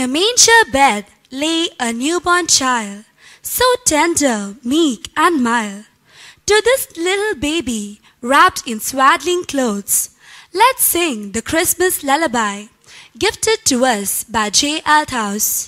a manger bed lay a newborn child, so tender, meek, and mild. To this little baby, wrapped in swaddling clothes, let's sing the Christmas lullaby, gifted to us by J. Althouse.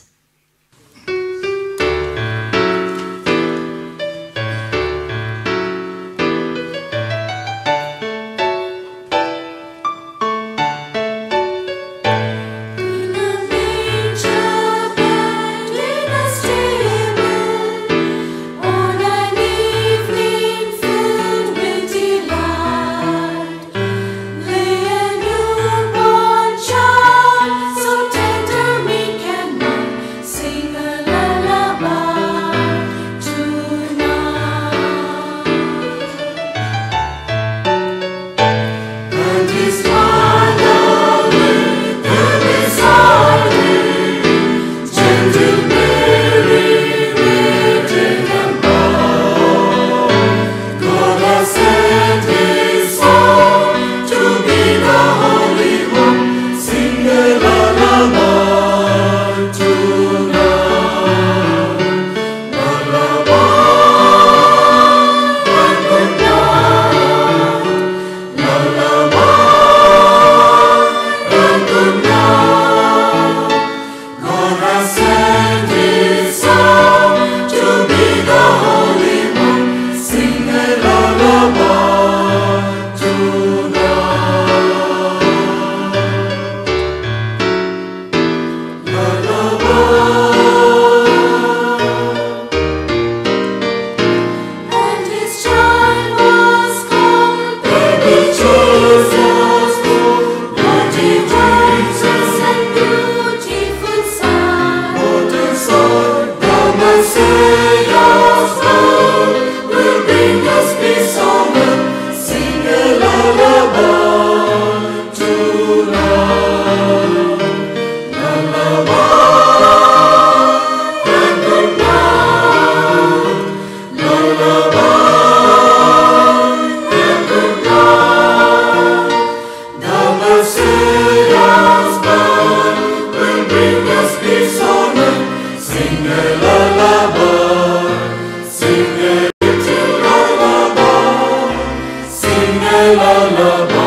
Lullaby.